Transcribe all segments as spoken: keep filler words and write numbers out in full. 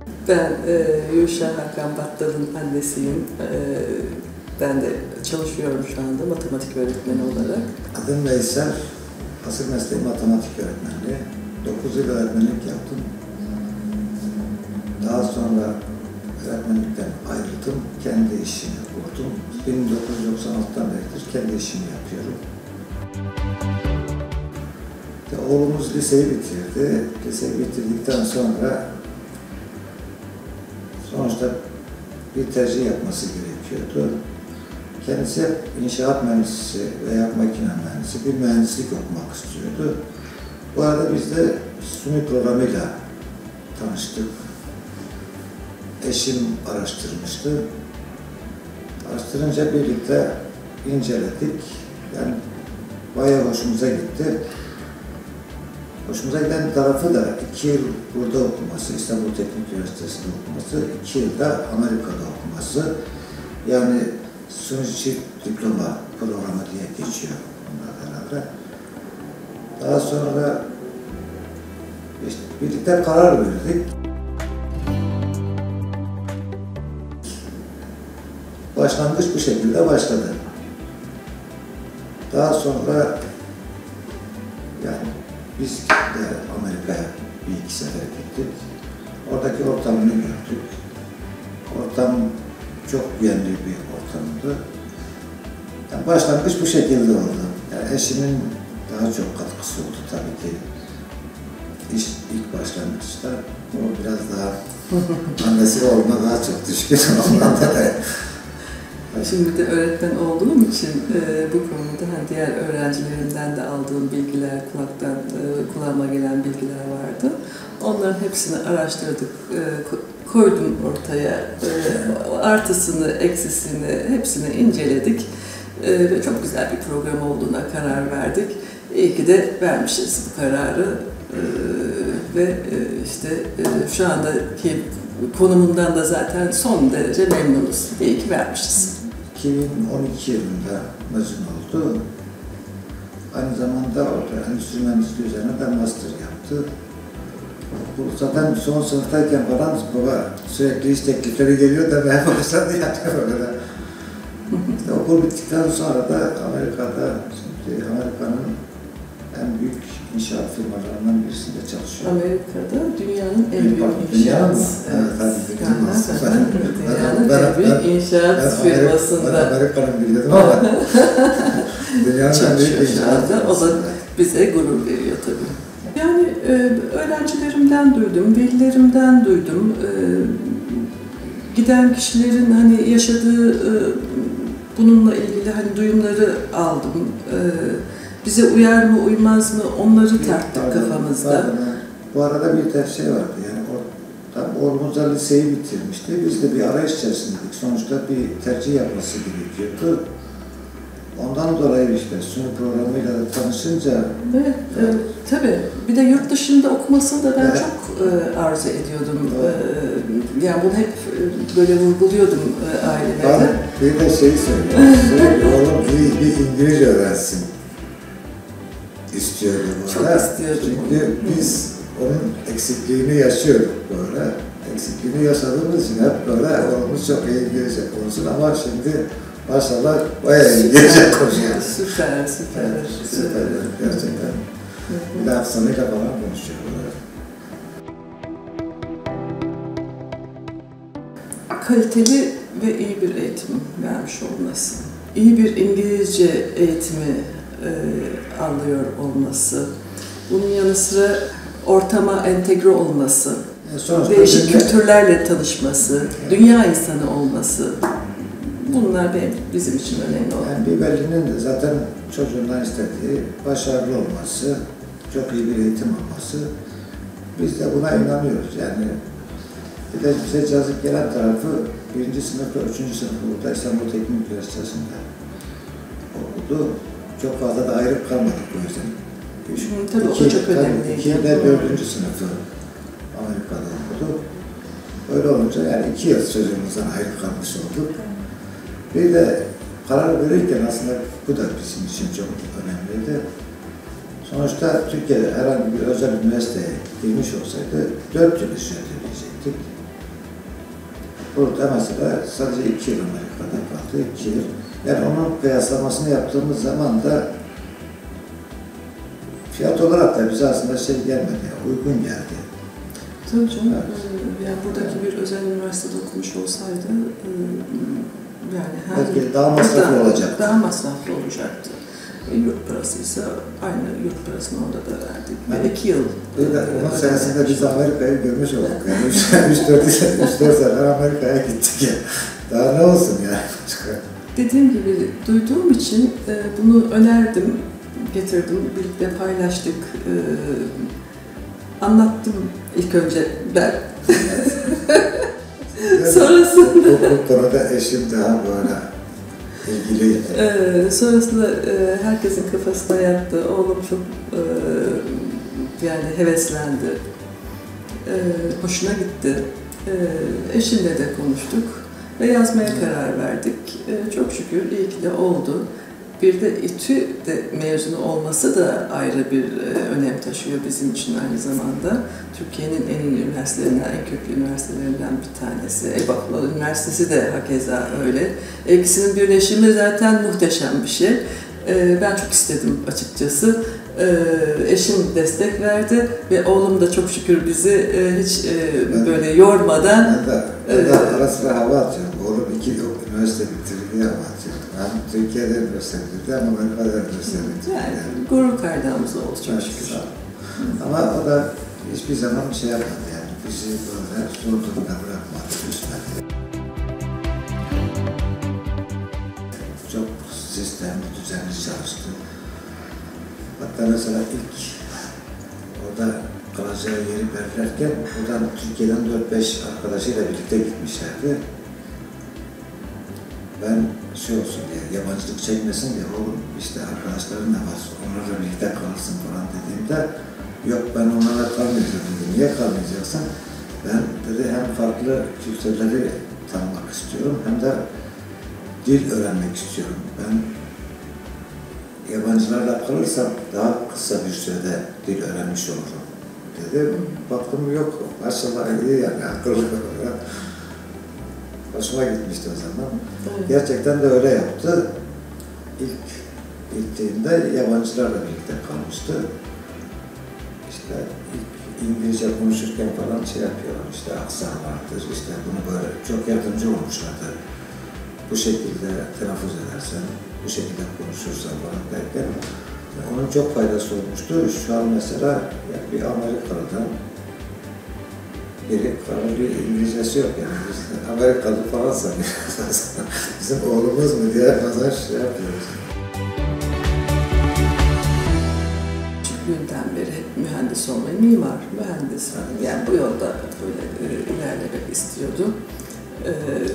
Ben e, Yuşa Hakan Battal'ın annesiyim. E, ben de çalışıyorum şu anda matematik öğretmeni olarak. Adım Veysel, asıl mesleğim matematik öğretmenliği. dokuz yıl öğretmenlik yaptım. Daha sonra öğretmenlikten ayrıldım, kendi işimi kurdum. bin dokuz yüz doksan altıdan beridir kendi işimi yapıyorum. İşte oğlumuz liseyi bitirdi. Liseyi bitirdikten sonra sonuçta bir tercih yapması gerekiyordu. Kendisi hep inşaat mühendisi veya makine mühendisi, bir mühendislik okumak istiyordu. Bu arada biz de SUMI programıyla tanıştık. Eşim araştırmıştı. Araştırınca birlikte inceledik. Yani bayağı hoşumuza gitti. Hoşumuza giden tarafı da iki yıl burada okuması, İstanbul Teknik Üniversitesi'nde okuması, iki yılda Amerika'da okuması. Yani SUMI çift diploma programı diye geçiyor bununla beraber. Daha sonra işte birlikte karar verdik. Başlangıç bu şekilde başladı. Daha sonra yani biz de Amerika'ya bir iki sefer gittik. Oradaki ortamını gördük. Ortam çok güvenli bir ortamdı. Yani başlangıç bu şekilde oldu. Yani eşimin daha çok katkısı oldu tabii ki. İş ilk başlangıçta o biraz daha annesi olma daha çok düşkün ondan dolayı. Şimdi de öğretmen olduğum için e, bu konuda hani diğer öğrencilerimden de aldığım bilgiler, kulaktan e, kulağıma gelen bilgiler vardı. Onların hepsini araştırdık, e, koydum ortaya. E, artısını, eksisini hepsini inceledik. E, ve çok güzel bir program olduğuna karar verdik. İyi ki de vermişiz bu kararı. E, ve e, işte e, şu andaki konumundan da zaten son derece memnunuz. İyi ki vermişiz. iki bin on iki yılında mezun oldu. Aynı zamanda orada endüstri mühendisliği üzerine de master yaptı. Bu zaten son sınıftayken falan baba sürekli iş teklifleri geliyor da ben başladı yani böyle. İşte okul bittikten sonra da Amerika'da, şimdi Amerika'nın en büyük inşaat firmalarından birisinde çalışıyor. Amerika'da dünyanın en büyük inşaat. Dünyanın mı? Evet, tabii dünyanın en büyük inşaat firmasında. Ben Amerika'nın biliyordum ama dünyanın en büyük inşaat firmasında. O da bize gurur veriyor tabii. Yani e, öğrencilerimden duydum, velilerimden duydum. E, giden kişilerin hani yaşadığı e, bununla ilgili hani duyumları aldım. E, bize uyar mı uymaz mı onları tarttık pardon, kafamızda. Pardon. Bu arada bir de şey vardı yani o, tam oğlumuz da liseyi bitirmişti. Biz de bir arayış içerisindeydik. Sonuçta bir tercih yapması gerekiyordu. Ondan dolayı işte SUMI programıyla da tanışınca... Evet, e, tabii. Bir de yurt dışında okumasını da ben evet. çok e, arzu ediyordum. Evet. E, yani bunu hep e, böyle vurguluyordum e, aileme de. Bir de şeyi söylüyorum. Sürekli oğlum iyi bir İngilizce öğrensin istiyordu bu arada. Çok istiyordum. Çünkü biz onun eksikliğini yaşıyorduk böyle. Eksikliğini yaşadığımız için hep böyle oğlumuz çok iyi İngilizce konuşsun ama şimdi maşallah bayağı İngilizce konuşuyor. Süper, süper. Evet, süper gerçekten. Hı-hı. Bir de aksanıyla falan konuşuyor böyle. Kaliteli ve iyi bir eğitim vermiş olması, iyi bir İngilizce eğitimi e, alıyor olması, bunun yanı sıra ortama entegre olması, e, değişik dünya, kültürlerle tanışması, evet. dünya insanı olması, bunlar benim, bizim için önemli olan. Yani bir velinin de zaten çocuğundan istediği başarılı olması, çok iyi bir eğitim alması, biz de buna inanıyoruz. Yani bir de bize cazip gelen tarafı birinci sınıf ve üçüncü sınıf burada İstanbul Teknik Üniversitesi'nde okudu. Çok fazla da ayrı kalmadık bu yüzden. Üç, Hı, tabii iki, o da çok önemli. İki ve dördüncü sınıfı Amerika'da okudu. Öyle olunca yani iki yıl çocuğumuzdan ayrı kalmış olduk. Bir de karar verirken aslında bu da bizim için çok önemliydi. Sonuçta Türkiye'de herhangi bir özel üniversiteye girmiş olsaydı dört yıl işe ödeyecektik. Burada mesela sadece iki yıl Amerika'da kaldı, iki yıl. Yani onun kıyaslamasını yaptığımız zaman da fiyat olarak da bize aslında şey gelmedi, uygun geldi. Tabii canım. Evet. Yani buradaki bir özel üniversitede okumuş olsaydı yani her belki daha masraflı olacaktı. Daha masraflı olacaktı. E, yurt parasıysa aynı yurt parasını orada da verdik. Yani iki yıl. Öyle, onun sayesinde biz Amerika'yı görmüş olduk. Yani üç dört sene Amerika'ya gittik ya. Daha ne olsun yani. Dediğim gibi duyduğum için e, bunu önerdim, getirdim, birlikte paylaştık. E, anlattım ilk önce ben. Sonrasında... Bu, bu konuda eşim daha böyle ilgiliydi. Ee, sonrasında e, herkesin kafasına yattı. Oğlum çok e, yani heveslendi. E, hoşuna gitti. E, eşimle de konuştuk ve yazmaya karar verdik. E, çok şükür iyi ki de oldu. Bir de İTÜ de mezunu olması da ayrı bir e, önem taşıyor bizim için aynı zamanda. Türkiye'nin en iyi üniversitelerinden, en köklü üniversitelerinden bir tanesi. Eyüpatlı Üniversitesi de hakeza öyle. İkisinin birleşimi zaten muhteşem bir şey. E, ben çok istedim açıkçası. E, eşim destek verdi ve oğlum da çok şükür bizi e, hiç e, ben, böyle yormadan... Ben de, ben de e, ara sıra hava atıyorum. Oğlum iki üniversite bitirdi hava atıyorum. Hem Türkiye'de üniversite bitirdi ama Amerika'da üniversite bitirdi. Yani, yani gurur kaynağımız oldu çok evet, şükür. Ama o da hiçbir zaman bir şey yapmadı yani. Bizi böyle zor durumda bırakmadı, üzmedi. Çok sistemli, düzenli çalıştı. Hatta mesela ilk orada kalacağı yeri belirlerken oradan Türkiye'den dört beş arkadaşıyla birlikte gitmişlerdi. Ben şey olsun diye, yabancılık çekmesin diye, oğlum işte arkadaşların da var, onlarla birlikte kalırsın falan dediğimde yok ben onlarla kalmayacağım dedi. Niye kalmayacaksın? Ben dedi hem farklı kültürleri tanımak istiyorum hem de dil öğrenmek istiyorum. Ben yabancılarla kalırsam daha kısa bir sürede dil öğrenmiş olurum dedi. Baktım yok, maşallah iyi yani akıllı. Hoşuma gitmişti o zaman. Evet. Gerçekten de öyle yaptı. İlk gittiğinde yabancılarla birlikte kalmıştı. İşte ilk İngilizce konuşurken falan şey yapıyorlar, işte aksan vardır, işte bunu böyle çok yardımcı olmuşlardı. Bu şekilde telaffuz edersen, bu şekilde konuşursan falan derken onun çok faydası olmuştu. Şu an mesela yani bir Amerikalı'dan biri falan bir İngilizcesi yok yani. Biz Amerikalı falan sanıyoruz. Bizim oğlumuz mu diye bazen şey yapıyoruz. Küçüklüğümden beri hep mühendis olmayı, mimar, mühendis. Yani bu yolda böyle e, ilerlemek istiyordum. E,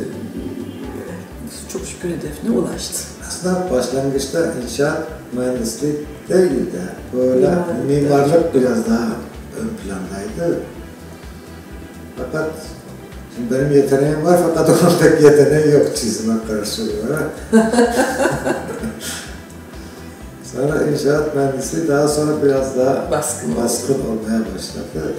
çok şükür hedefine ulaştı. Aslında başlangıçta inşaat mühendisliği değil de böyle mimarlık, mimarlık biraz daha ön plandaydı. Fakat şimdi benim yeteneğim var fakat onun pek yeteneği yok çizime karşı olarak. Sonra inşaat mühendisliği daha sonra biraz daha baskın, baskın olmaya başladı.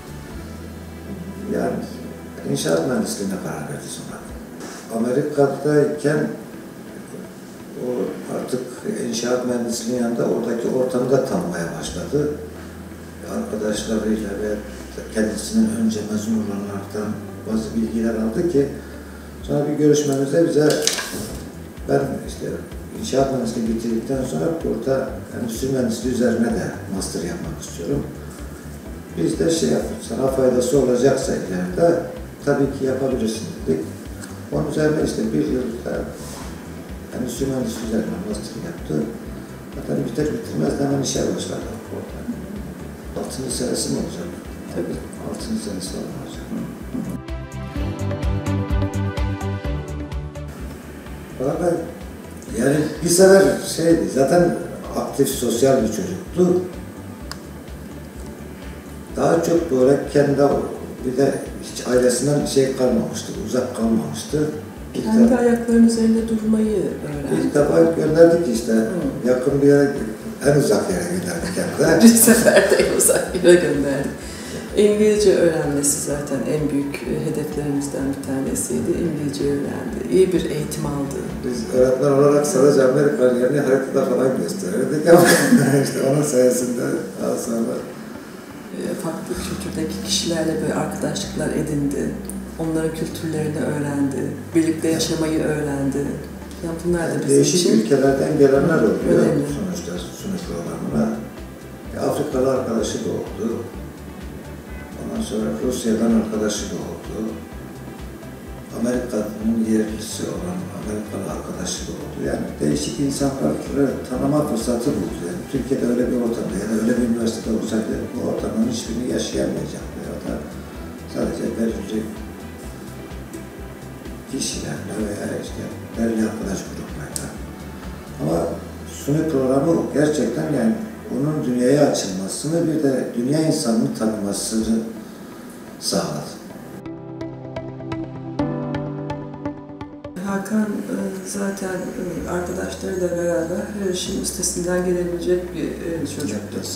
Yani inşaat mühendisliğine karar verdi sonra. Amerika'dayken o artık inşaat mühendisliğinin yanında oradaki ortamı da tanımaya başladı. Arkadaşlarıyla ve kendisinin önce mezun olanlardan bazı bilgiler aldı ki sonra bir görüşmemizde bize ben işte inşaat mühendisliği bitirdikten sonra burada endüstri mühendisliği üzerine de master yapmak istiyorum. Biz de şey yaptık, sana faydası olacaksa ileride tabii ki yapabilirsin dedik. Onun üzerine işte bir yılda endüstri mühendisliği üzerine master yaptı. Zaten biter bitirmez hemen işe başladı. Altıncı senesi mi olacak? Tabii. Altıncı senesi olacak. Fakat yani bir sefer şeydi, zaten aktif sosyal bir çocuktu. Daha çok böyle kendi bir de hiç ailesinden şey kalmamıştı, uzak kalmamıştı. İlk kendi defa, ayaklarının üzerinde durmayı öğrendi. İlk defa gönderdik işte, hmm. yakın bir yere, en uzak yere gönderdik hem de. Bir seferde en uzak yere gönderdik. İngilizce öğrenmesi zaten en büyük hedeflerimizden bir tanesiydi. İngilizce öğrendi. İyi bir eğitim aldı. Biz öğretmen olarak sadece Amerikan yerini haritada falan gösterirdik ama işte onun sayesinde daha sonra farklı kültürdeki kişilerle böyle arkadaşlıklar edindi. Onların kültürlerini öğrendi. Birlikte yaşamayı öğrendi. Yani bunlar da bizim değişik için ülkelerden gelenler oluyor önemli. sonuçta sunuş programına. Afrikalı arkadaşı da oldu. Ondan sonra Rusya'dan arkadaşı da oldu. Amerika'nın yerlisi olan Amerikalı arkadaşı da oldu. Yani değişik insanları tanıma fırsatı buldu. Yani Türkiye'de öyle bir ortamda ya da öyle bir üniversitede olsaydı bu ortamın hiçbirini yaşayamayacaktı ya da sadece belirli kişilerle veya işte belirli arkadaş gruplarla. Ama suni programı gerçekten yani onun dünyaya açılmasını bir de dünya insanını tanımasını sağladı. Hakan zaten arkadaşlarıyla beraber her işin üstesinden gelebilecek bir çocuk.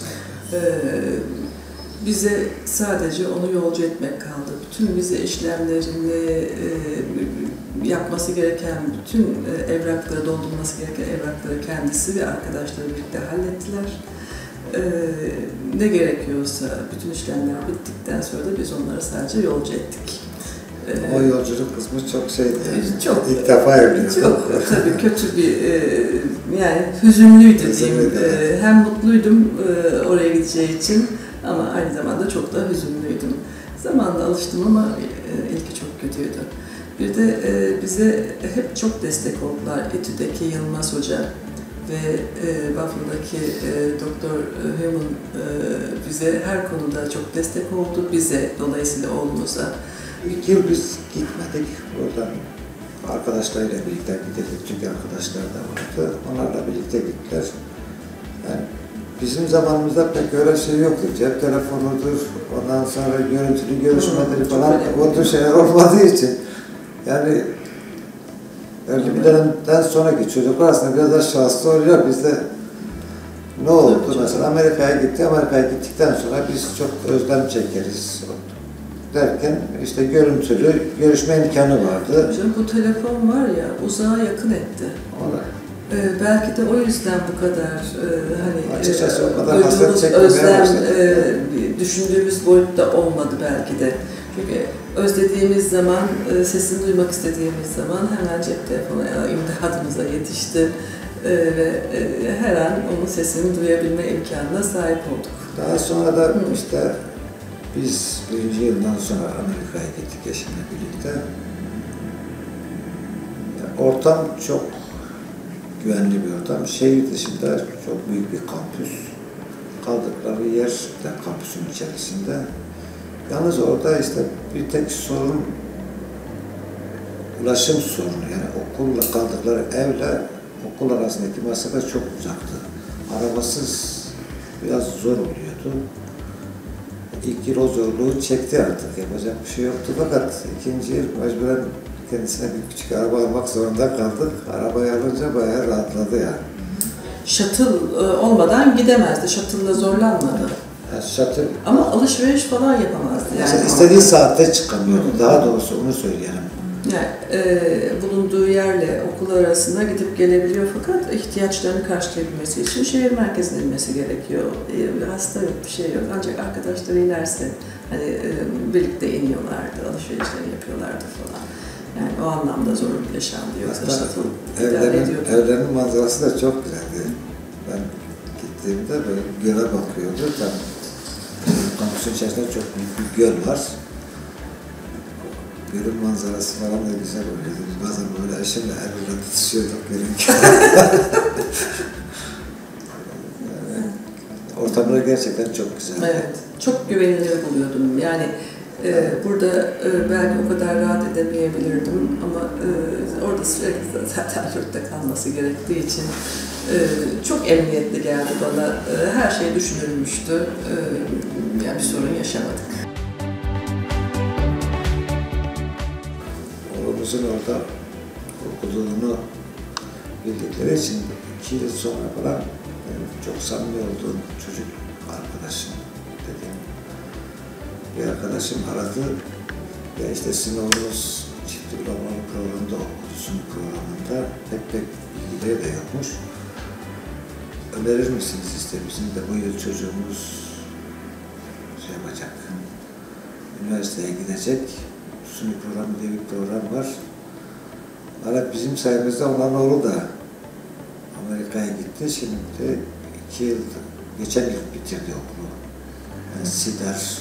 Bize sadece onu yolcu etmek kaldı. Bütün vize işlemlerini yapması gereken, bütün evrakları, doldurması gereken evrakları kendisi ve arkadaşları birlikte hallettiler. Ne gerekiyorsa bütün işlemler bittikten sonra da biz onları sadece yolcu ettik. O yolculuk kısmı çok şeydi. Çok, ilk defa evliyordum. Çok tabii kötü bir, yani hüzünlüydü diyeyim. Hem mutluydum oraya gideceği için ama aynı zamanda çok da hüzünlüydüm. Zamanla alıştım ama ilki çok kötüydü. Bir de bize hep çok destek oldular. ETÜ'deki Yılmaz Hoca ve Buffalo'daki Doktor Human bize her konuda çok destek oldu. Bize, dolayısıyla oğlumuza. İlk yıl biz gitmedik. Oradan arkadaşlarıyla birlikte gittik. Çünkü arkadaşlar da vardı. Onlarla birlikte gittiler. Yani bizim zamanımızda pek öyle şey yoktu. Cep telefonudur, ondan sonra görüntülü görüşmeleri falan o tür şeyler olmadığı için yani belli bir dönemden sonraki çocuklar aslında biraz da şanslı oluyor. Bizde ne oldu? Mesela Amerika'ya gitti. Amerika'ya gittikten sonra biz çok özlem çekeriz derken işte görüntülü görüşme imkanı vardı. Hocam bu telefon var ya uzağa yakın etti. Ona. Ee, belki de o yüzden bu kadar e, hani açıkçası e, o kadar hasret çekmeye özlem başladık. E, düşündüğümüz boyutta olmadı belki de. Çünkü özlediğimiz zaman, e, sesini duymak istediğimiz zaman hemen cep telefonu imdadımıza yetişti e, ve e, her an onun sesini duyabilme imkanına sahip olduk. Daha sonra da Hı. işte biz birinci yıldan sonra Amerika'ya gittik eşimle birlikte. Ortam çok güvenli bir ortam. Şehir dışında çok büyük bir kampüs. Kaldıkları yer de kampüsün içerisinde. Yalnız orada işte bir tek sorun ulaşım sorunu. Yani okulla kaldıkları evle okul arasındaki mesafe çok uzaktı. Arabasız biraz zor oluyordu. İlk yıl o zorluğu çekti artık. Yapacak bir şey yoktu fakat ikinci yıl mecburen kendisine bir küçük araba almak zorunda kaldık. Arabayı alınca bayağı rahatladı yani. Shuttle olmadan gidemezdi. Shuttle'la zorlanmadı. Yani shuttle... Ama alışveriş falan yapamazdı. Yani mesela istediği saatte çıkamıyordu. Hı. Daha doğrusu onu söyleyelim. Yani e, bulunduğu yerle okul arasında gidip gelebiliyor fakat ihtiyaçlarını karşılayabilmesi için şehir merkezine inmesi gerekiyor. E, hasta yok, bir şey yok. Ancak arkadaşları inerse hani e, birlikte iniyorlardı, alışverişlerini yapıyorlardı falan. Yani o anlamda zor bir yaşamdı. Yoksa evlerin, evlerin manzarası da çok güzeldi. Ben gittiğimde böyle göle bakıyordu. Tam kampüsün içerisinde çok büyük bir göl var. Gölün manzarası falan da güzel oluyordu. Biz bazen böyle eşimle el ile tutuşuyorduk gölün yani, ortamları gerçekten çok güzel. Evet, çok güvenilir buluyordum. Yani e, burada e, belki o kadar rahat edemeyebilirdim ama e, orada sürekli zaten yurtta kalması gerektiği için e, çok emniyetli geldi bana. E, her şey düşünülmüştü. E, yani bir sorun yaşamadık. Oğlumuzun orada okuduğunu bildikleri için iki yıl sonra falan çok samimi olduğum çocuk arkadaşım dediğim bir arkadaşım aradı. Ya işte sizin oğlunuz çift diplomalı programda okudu, sunum programında pek pek bilgileri de yokmuş. Önerir misiniz işte bizim de bu yıl çocuğumuz şey yapacak, üniversiteye gidecek, sunum programı diye bir program var. Hala bizim sayemizde onların oğlu da Amerika'ya gitti. Şimdi de iki yıl, geçen yıl bitirdi okulu. Yani SİDER.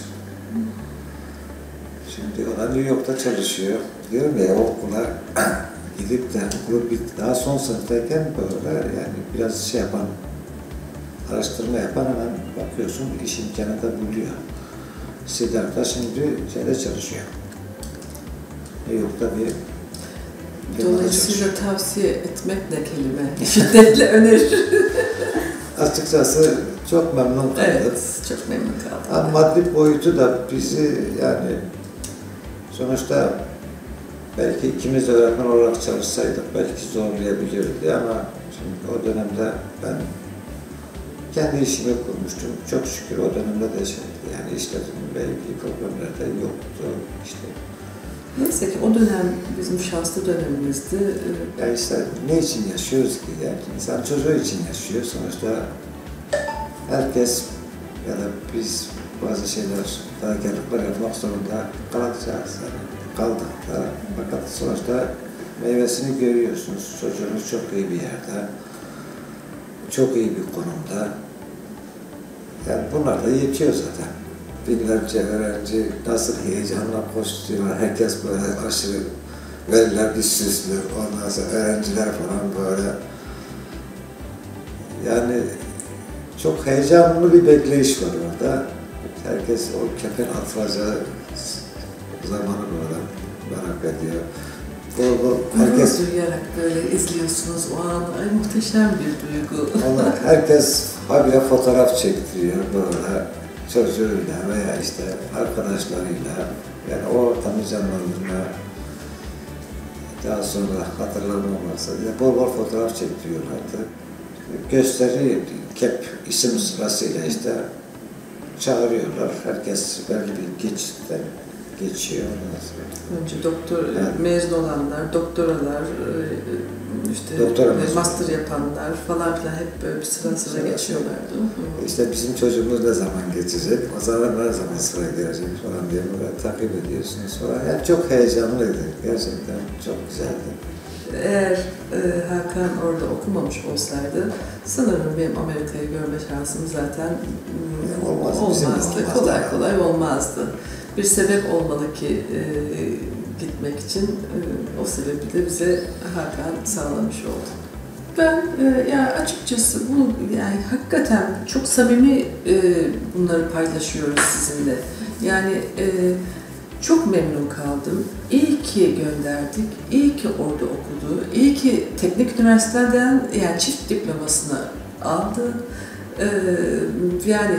Şimdi o da New York'ta çalışıyor. Diyorum ya okula gidip de okulu bit, daha son sınıftayken böyle yani biraz şey yapan, araştırma yapan hemen bakıyorsun iş imkanı da buluyor. SİDER'da şimdi şeyde çalışıyor. New York'ta bir Dolayısıyla tavsiye etmek ne kelime? Şiddetle önerir. Açıkçası çok memnun kaldım. Evet, çok memnun kaldım. Ama maddi boyutu da bizi yani sonuçta belki ikimiz de öğretmen olarak çalışsaydık belki zorlayabilirdi ama şimdi o dönemde ben kendi işimi kurmuştum. Çok şükür o dönemde de şeydi yani işlerimle ilgili problemler de yoktu işte. Neyse ki o dönem bizim şanslı dönemimizdi. Ya işte ne için yaşıyoruz ki yani insan çocuğu için yaşıyor sonuçta herkes ya da biz bazı şeyler fedakarlıklar yapmak zorunda kalacağız yani kaldık da fakat sonuçta meyvesini görüyorsunuz çocuğunuz çok iyi bir yerde çok iyi bir konumda yani bunlar da yetiyor zaten. Binlerce öğrenci nasıl heyecanla koşturuyor, herkes böyle aşırı veliler bir süslü, ondan sonra öğrenciler falan böyle. Yani çok heyecanlı bir bekleyiş var orada. Herkes o kefen atılacağı zamanı böyle merak ediyor. Bu, bu, herkes duyarak böyle izliyorsunuz o an, ay muhteşem bir duygu. Onlar, herkes habire fotoğraf çektiriyor böyle. Çocuğuyla veya işte arkadaşlarıyla yani o ortamı canlandırma daha sonra hatırlanmaması diye bol bol fotoğraf çektiriyorlardı. Gösteri, kep isim sırasıyla işte çağırıyorlar. Herkes belli bir geçitten geçiyor. Önce doktor, yani, mezun olanlar, doktoralar, işte doktora master yapanlar falan filan hep böyle bir sıra sıra evet. geçiyorlardı. İşte bizim çocuğumuz ne zaman geçecek, o zaman ne zaman sıra gelecek falan diye böyle takip ediyorsunuz falan. Yani çok heyecanlıydı, gerçekten çok güzeldi. Eğer e, Hakan orada okumamış olsaydı sanırım benim Amerika'yı görme şansım zaten yani olmaz, olmazdı, olmazdı, kolay yani. kolay olmazdı. Bir sebep olmalı ki e, gitmek için e, o sebebi de bize Hakan sağlamış oldu. Ben e, yani açıkçası bunu yani hakikaten çok samimi e, bunları paylaşıyoruz sizinle. Yani e, çok memnun kaldım. İyi ki gönderdik, iyi ki orada okudu, iyi ki teknik üniversiteden yani çift diplomasını aldı. E, yani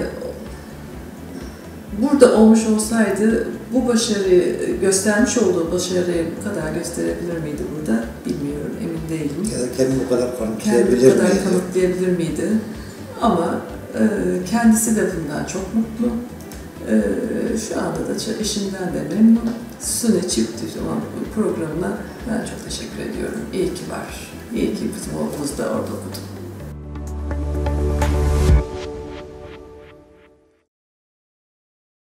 burada olmuş olsaydı bu başarıyı, göstermiş olduğu başarıyı bu kadar gösterebilir miydi burada bilmiyorum, emin değilim. Ya da kendini bu kadar kanıtlayabilir miydi? Kendini bu kadar miydi? kanıtlayabilir miydi? Ama e, kendisi de bundan çok mutlu. E, şu anda da işinden de memnun. Sune Çift Diploma programına ben çok teşekkür ediyorum. İyi ki var. İyi ki bizim oğlumuz da orada okudu.